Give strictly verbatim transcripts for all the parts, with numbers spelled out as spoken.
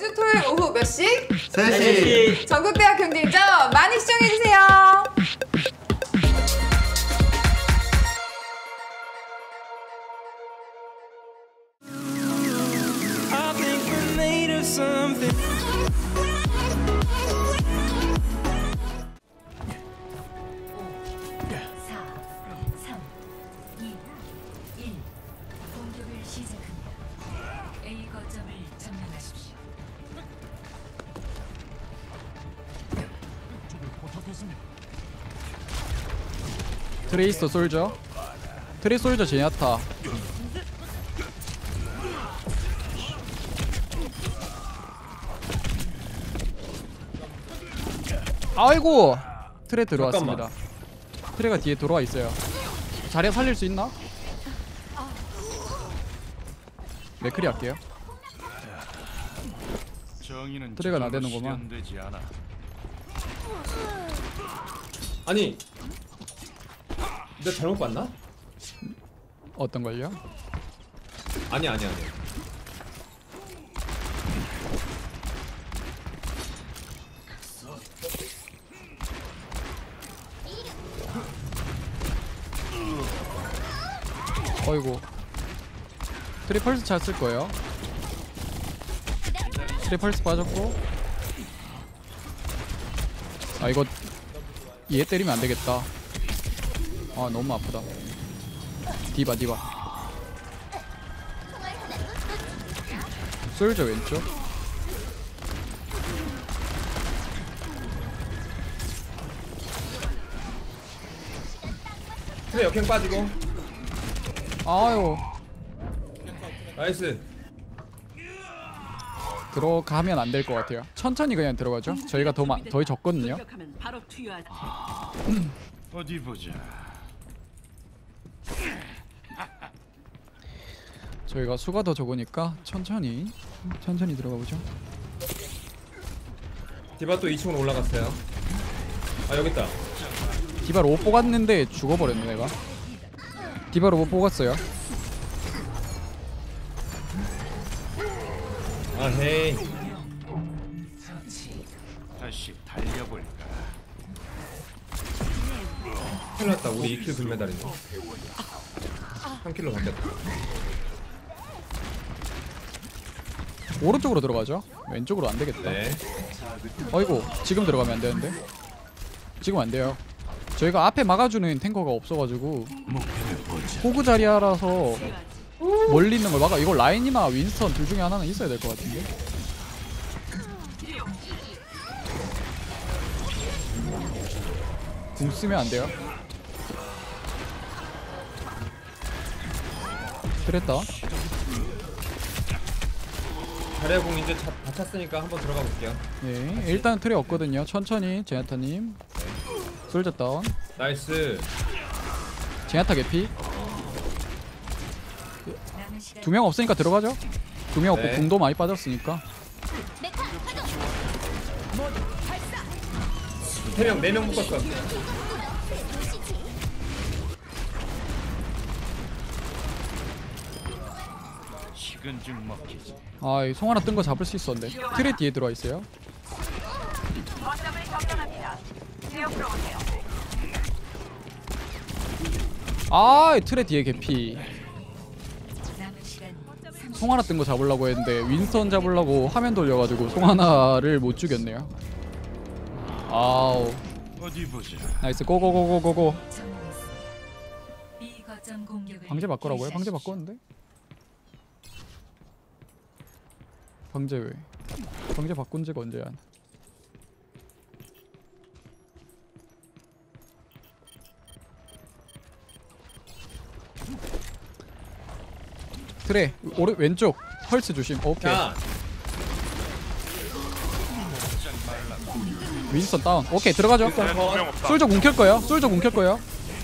매주 토요일 오후 몇 시? 세 시. 전국대학 경쟁전 많이 시청해주세요. 트레이서 솔저 트레이 솔저 제냐타 아이고 트레 들어왔습니다. 잠깐만. 트레가 뒤에 들어와 있어요. 자리에 살릴 수 있나? 맥크리 할게요. 트레가 나대는구만. 아니 내가 잘못 봤나? 어떤 걸요? 아니 아니 아니. 어이구 트리펄스 찼을 거예요. 트리펄스 빠졌고 아 이거 얘 때리면 안 되겠다. 아 너무 아프다. 디바 디바 솔저 왼쪽 트레 역행 빠지고 아유 나이스. 들어가면 안 될 것 같아요. 천천히 그냥 들어가죠. 저희가 더, 마, 더 적거든요. 어디 보자. 저희가 수가 더 적으니까 천천히 천천히 들어가 보죠. 디바 또 이 층으로 올라갔어요. 아 여기 있다. 디바로 못 뽑았는데 죽어버렸네 내가. 디바로 못 뽑았어요. 아 헤이. 다시 달려볼까. 큰일 났다. 우리 이 킬 금메달인데 삼 킬로 바뀌었다. 오른쪽으로 들어가죠. 왼쪽으로 안 되겠다. 네. 어이구 지금 들어가면 안 되는데. 지금 안 돼요. 저희가 앞에 막아주는 탱커가 없어가지고 호구 자리아라서 멀리 있는 걸 막아. 이거 라인이나 윈스턴 둘 중에 하나는 있어야 될 것 같은데. 궁 쓰면 안 돼요. 그랬다. 자리아공 이제 차, 다 찼으니까 한번 들어가 볼게요. 예, 일단 틀이 없거든요. 천천히 제냐타님. 솔저 다운. 나이스. 제냐타 개피. 두 명 없으니까 들어가죠. 두 명 없고 네. 궁도 많이 빠졌으니까. 세 명, 네 명 묶었어. 식은죽 먹히지. 아, 이 송 하나 뜬 거 잡을 수 있었는데. 트레 뒤에 들어와 있어요. 아, 트레 뒤에 개피. 송 하나 뜬 거 잡으려고 했는데 윈스턴 잡으려고 화면 돌려가지고 송 하나를 못 죽였네요. 아우. 어디 보자. 나이스. 고고고고고고. 방제 바꾸라고요? 방제 바꿨는데? 방제 왜? 방제 바꾼 지가 언제야? 트레 오른 왼쪽 펄스 조심. 오케이. 자, 윈스턴 다운. 오케이 들어가죠. 솔저 궁 켤 거예요. 솔저 궁 켤 거예요.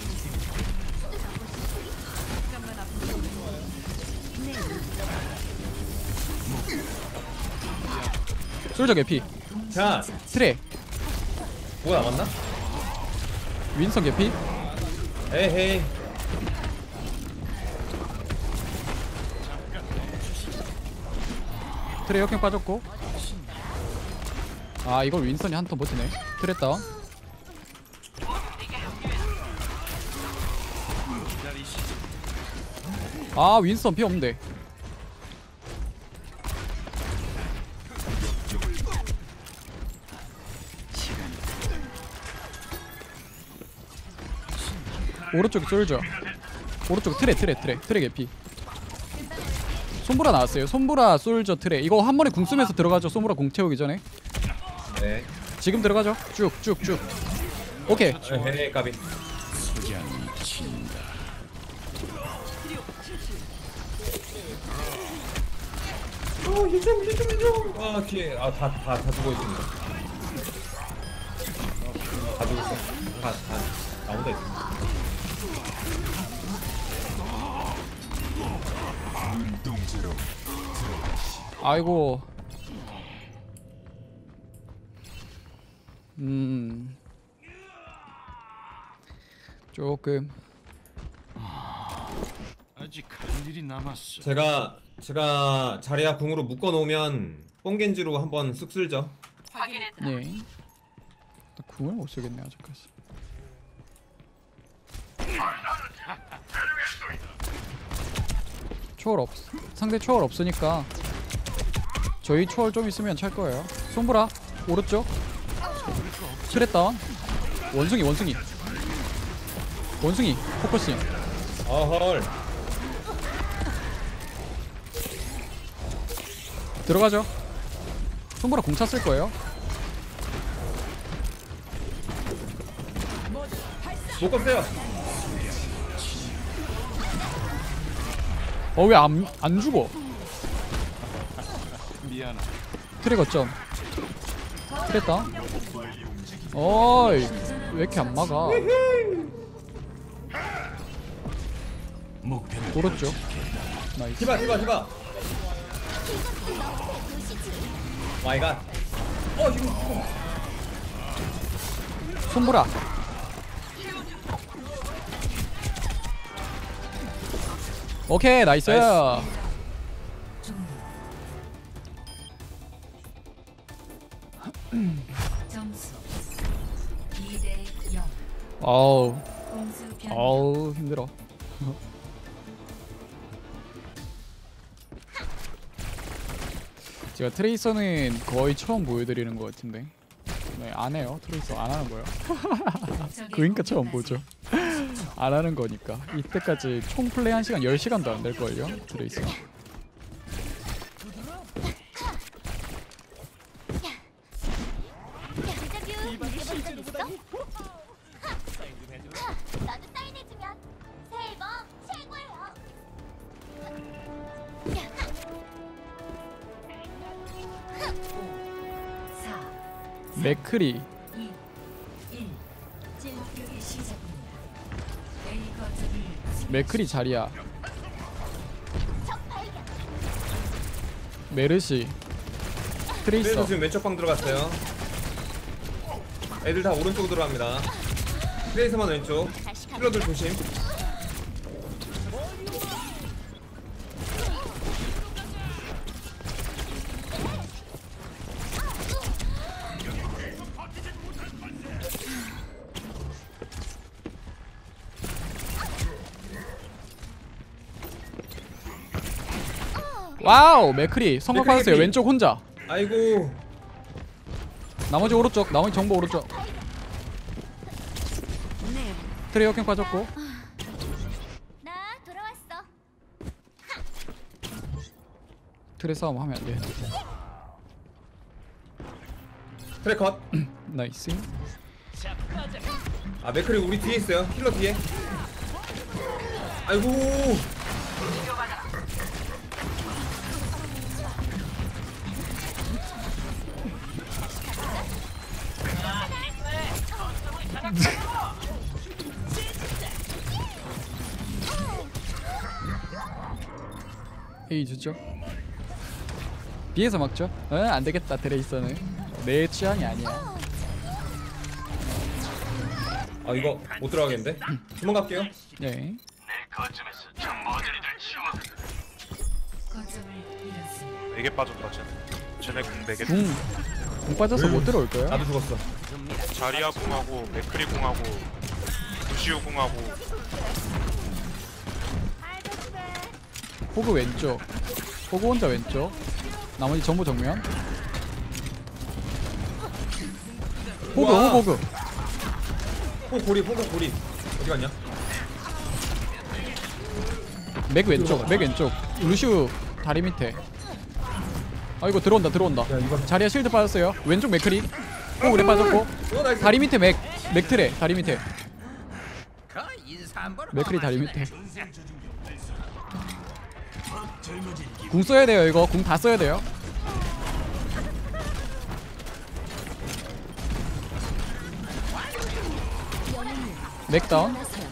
솔저 개피. 자, 트레 뭐가 남았나? 윈스턴 개피. 에헤이. 트레 역행 빠졌고. 아 이걸 윈선이 한 턴 버티네. 트랩 다운. 아 윈선 피 없는데. 오른쪽 쏠죠. 오른쪽 트레 트레 트레 트레 개피. 솜브라 나왔어요. 솜브라 솔저 트레. 이거 한 번에 궁 쓰면서 들어가죠. 솜브라 궁 태우기 전에. 네. 지금 들어가죠. 쭉 쭉 쭉. 오케이. 에헤 까비. 석양이 친다. 어 유좀 유좀 유좀. 아 뒤에 아다 다 다 죽어 있습니다. 다 죽었어. 다다 나온다 있어. 아이고. 음. 조금 아직 할 일이 남았어. 제가 제가 자리야 궁으로 묶어 놓으면 뽕겐지로 한번 쓱 쓸죠. 예. 나 궁을 못 쓰겠네 아직까지. 초월 없. 상대 초월 없으니까 저희 초월 좀 있으면 찰 거예요. 손브라 오른쪽. 트랩 다운. 원숭이 원숭이. 원숭이 포커싱. 어헐. 들어가죠. 손보라 공 찼을 거예요. 못 껐어요. 어 왜 안 안 죽어? 미안하다. 트랙 어쩜? 트랙다. 어이 왜 이렇게 안 막아? 오른쪽. 나이스. 디바 디바 디바. 마이 갓. 어 지금 손보라. 오케이 나이스. 나이스. 점수 이 대 영. 어우 공수 변. 어우 힘들어. 제가 트레이서는 거의 처음 보여드리는 것 같은데. 네, 안 해요. 트레이서 안 하는 거예요. 그러니까 처음 보죠. 안 하는 거니까. 이때까지 총 플레이 한 시간 열 시간도 안 될 걸요. 트레이서. 나도 사인해주면 새 앨범 최고예요. 사, 맥크리. 이, 일. 공격이 시작됩니다. A 거점을 맥크리 자리야. 적 발견. 메르시. 트레이서 트레이서. 지금 왼쪽 방 들어갔어요. 애들 다 오른쪽으로 들어갑니다. 트레이서만 왼쪽. 힐러들 조심. 와우 맥크리 성공 맥크리 받았어요. 개피. 왼쪽 혼자. 아이고. 나머지 오른쪽. 나머지 정보 오른쪽. 트레 역행 빠졌고. 나 돌아왔어. 트레 싸움 하면 안 돼. 트레컷. 나이스. 아 맥크리 우리 뒤에 있어요. 힐러 뒤에. 아이고. 에이 주죠. B에서 막죠. 어, 안 되겠다. 트레이서는 내 취향이 아니야. 아 이거 못 들어가겠는데? 도망갈게요. 네. 거점을 잃었습니다. 네 개 빠졌다 쟤네 쟤네 궁 네 개. 궁 공 빠져서 못 들어올 거예요. 나도 죽었어. 자리아 궁하고 맥크리 궁하고 루시우 궁하고 호그 왼쪽. 호그 혼자 왼쪽. 나머지 전부 정면. 호그 우와. 호그 호그. 호 고리 호 고리 어디 갔냐? 맥 왼쪽. 맥 왼쪽. 루슈 다리 밑에. 아 이거 들어온다 들어온다. 야 이거 자리야 실드 빠졌어요. 왼쪽 맥크리. 호그래 빠졌고. 어 나이스. 다리 밑에 맥. 맥트레 다리 밑에. 맥크리 다리 밑에. 궁 써야 돼요 이거. 궁 다 써야 돼요. 맥 다운.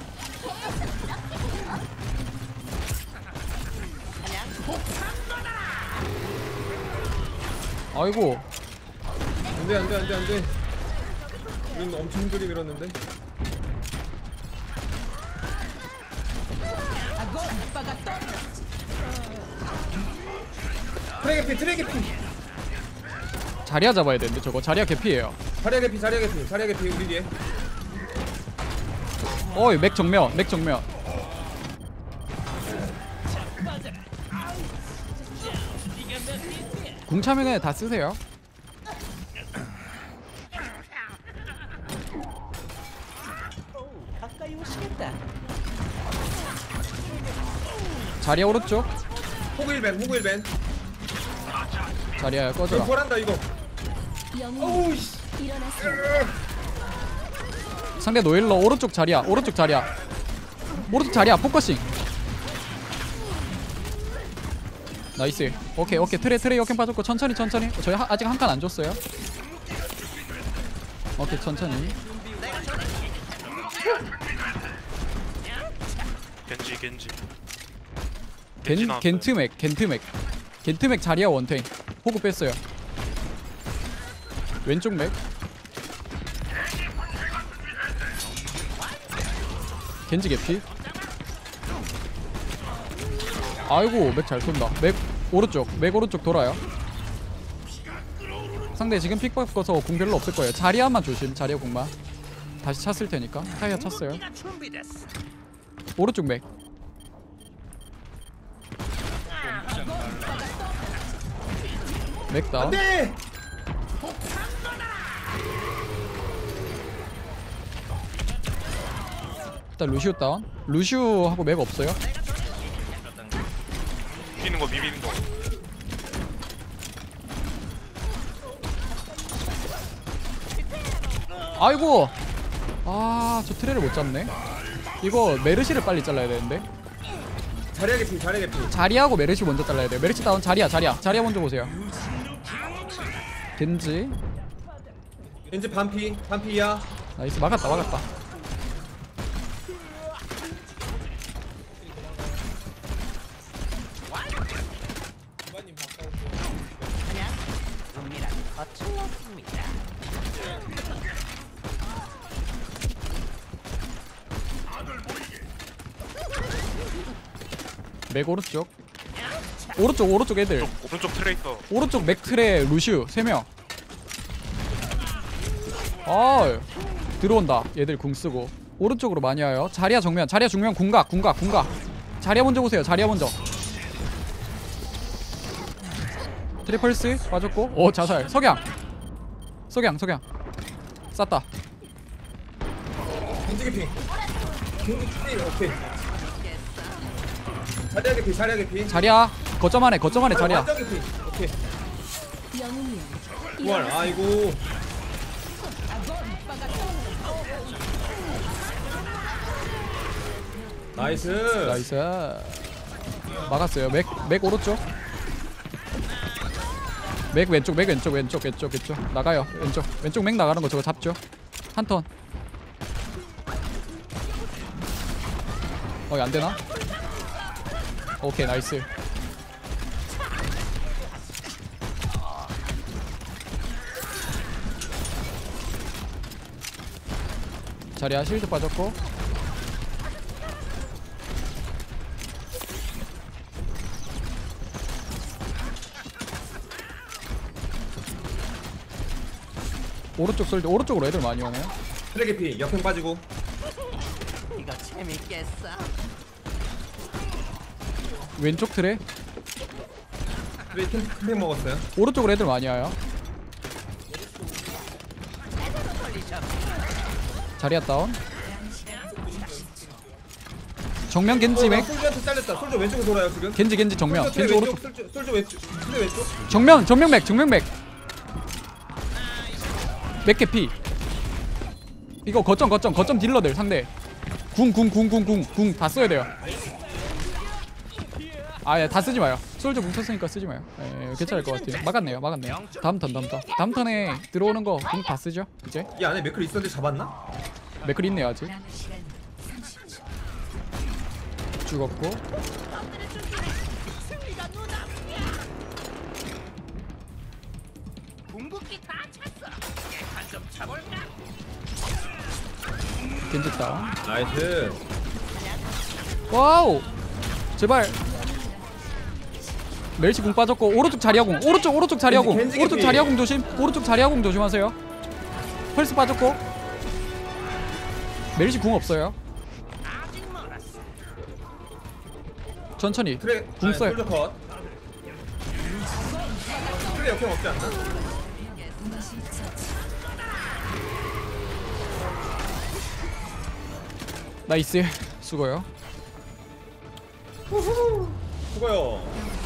아이고 안돼 안돼 안돼 안돼. 우린 엄청 힘들게 밀었는데. 트레게피 트레게피 자리야 잡아야 되는데 저거. 자리야 개피예요. 자리야 개피 자리야 개피 자리야 개피 우리 뒤에. 어이 맥 정면. 맥 정면. 궁 차면에 다 쓰세요. 자리야 오른쪽. 호그 일벤 호그 일벤. 자리야 꺼져라. 콜한다 이거. 어우 씨. 상대 노일러 오른쪽 자리야. 오른쪽 자리야. 오른쪽 자리야. 포커싱. 나이스. 오케이 오케이. 트레 트레 역행 빠졌고 천천히 천천히. 저희 하, 아직 한 칸 안 줬어요. 오케이 천천히. 겐지 겐지 겐 나왔어요. 겐트맥 겐트맥 겐트맥 자리야 원탱. 호구 뺐어요. 왼쪽 맥. 겐지 개피. 아이고 맥 잘 쏜다. 맥 오른쪽. 맥 오른쪽 돌아요. 상대 지금 픽 바꿔서 공 별로 없을 거예요. 자리야만 조심. 자리야 공만 다시 찼을 테니까. 타이어 찼어요. 오른쪽 맥. 맥 다운. 네. 일단 루시우 다운. 루시우하고 맥 없어요. 비비는 거 비비는 거 아이고. 아, 저 트레를 못 잡네. 이거 메르시를 빨리 잘라야 되는데. 자리야 개피 자리야 개피. 자리하고 메르시 먼저 잘라야 돼요. 메르시 다운. 자리야 자리야 자리야 먼저 보세요. 겐지. 왠지 반피 반피야. 나이스. 막았다 막았다. 맥 오른쪽. 오른쪽 오른쪽 애들. 오른쪽, 오른쪽 트레이서 오른쪽 맥트레 루슈 세 명. 아 들어온다. 얘들 궁 쓰고 오른쪽으로 많이 와요. 자리야 정면. 자리야 정면. 궁각 궁각 궁각. 자리야 먼저 보세요. 자리야 먼저. 트리플스 빠졌고. 오 자살. 석양 석양 석양 쌌다. 겐지 개피. 겐지 개피 오케이. 자리야 개피 자리야 개피. 자리야 거점 안에 거점 안에 자리야. 완전 개피. 오케이. 부활 아이고. 나이스. 나이스. 막았어요. 맥, 맥 오른쪽. 맥 왼쪽, 맥 왼쪽, 왼쪽, 왼쪽, 왼쪽. 나가요. 왼쪽, 왼쪽 맥 나가는 거 저거 잡죠. 한 턴. 어, 안 되나? 오케이, 나이스. 자리야 실드 빠졌고. 오른쪽 솔 오른쪽으로 애들 많이 오네요. 트랙 피 역행 빠지고. 왼쪽 트레 트랙 캔팩 먹었어요. 오른쪽으로 애들 많이 와요. 자리야 다운. 정면 겐지 맥. 솔저한테 잘렸다. 솔저 왼쪽으로 돌아요 지금. 겐지 겐지 정면. 솔저 겐지 왼쪽, 오른쪽. 솔저 솔저 왼쪽. 솔저 왼쪽. 정면 정면 맥 정면 맥. 맥개 피. 이거 거점 거점 거점 딜러들 상대. 궁 궁 궁 궁 궁 궁 다 써야 돼요. 아예 다 쓰지 마요. 솔저 궁 쳤으니까 쓰지 마요. 예, 괜찮을 것 같아요. 막았네요 막았네요. 다음 턴 다음 턴 다음 턴에 들어오는 거 궁 다 쓰죠 이제. 이 안에 맥클 있었는데 잡았나? 맥클 있네요 아직. 남은 시간 삼십 초. 죽었고. 겐지 다운. 나이스. 와우 제발. 멜시 궁 빠졌고 오른쪽 자리아궁 오른쪽 오른쪽 자리아궁 겐지, 겐지 오른쪽 개피. 자리아궁 조심 오른쪽 자리아궁 조심하세요. 펄스 빠졌고 멜시 궁 없어요. 천천히 트랙 궁 써요. 솔저 컷. 트랙 역행 없지 않나? 나이스 수고요. 수고요.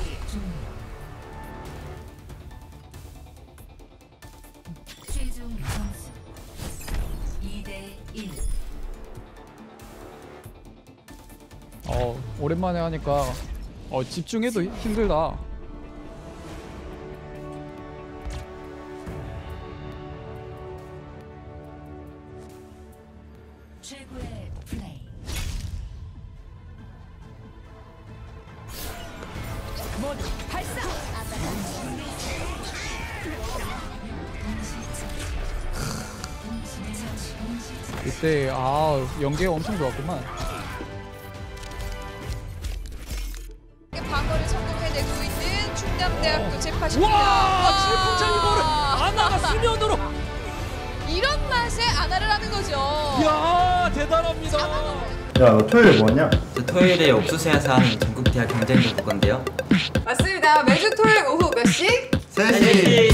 최종 점수 이 대 일. 어 오랜만에 하니까 어 집중해도 힘들다. 최고의 플레이. 이때 아 연계가 엄청 좋았구만. 방어를 성공해내고 있는 충남대학교 제파십니다. 와 칠풍차 이거를 아나가 수면으로. 이런 맛에 아나를 하는 거죠. 이야 대단합니다. 야, 너 토요일 뭐냐? 저 토요일에 옥수수에서 하는 전국대학 경쟁도 볼 건데요. 맞습니다. 매주 토요일 오후 몇 시? 세 시.